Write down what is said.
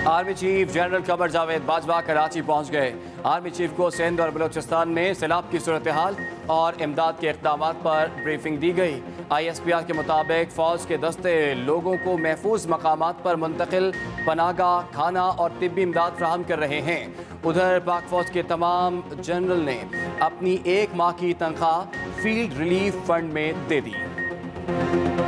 Army chief general Qamar Javed Bajwa Karachi पहुंच गए। Army chief को सिंध और बलूचिस्तान में सैलाब की सूरत हाल और इमदाद के इक़दाम पर ब्रीफिंग दी गई। ISPR के मुताबिक फ़ौज के दस्ते लोगों को महफूज मकामात पर मुंतकिल पनागा, खाना और तिब्बी इमदाद फराहम कर रहे हैं। उधर पाक फ़ौज के तमाम जनरल ने अपनी 1 माह की तनख्वाह फील्ड रिलीफ फंड में दे दी।